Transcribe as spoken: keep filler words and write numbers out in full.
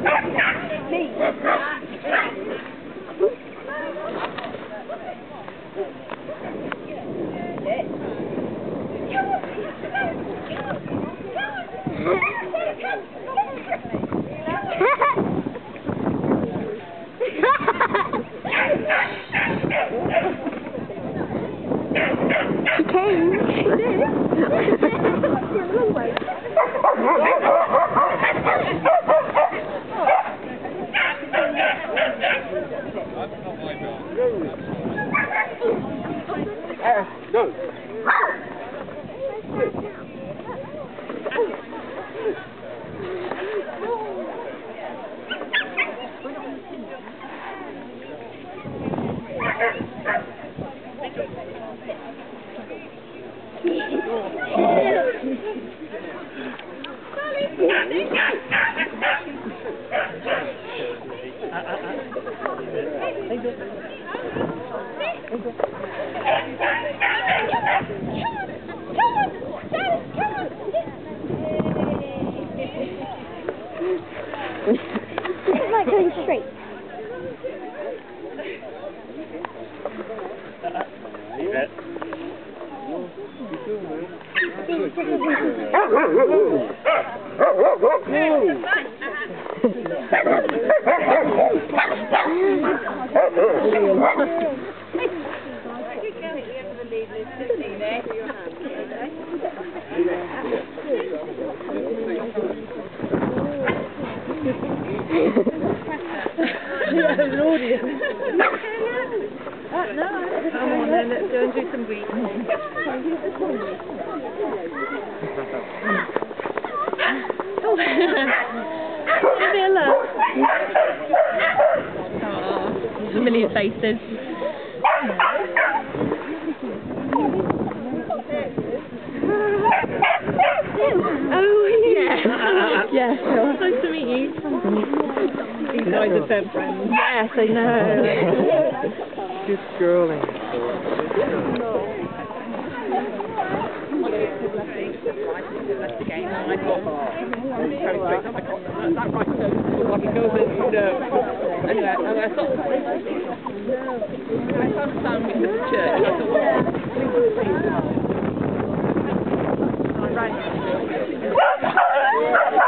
It's like going straight. Yeah, there's an audience. uh, no. Come on then, let's go and do some reading. Oh, Villa. Oh, there's a million faces. Oh, yeah. Yeah, sure. Nice to meet you. These guys are sent friends. Yes, I know. Good girling. That's the game. I got very strict. That right, so I can go over and uh, anyway, and I thought I found a sandwich at the church. I thought, well, I ran.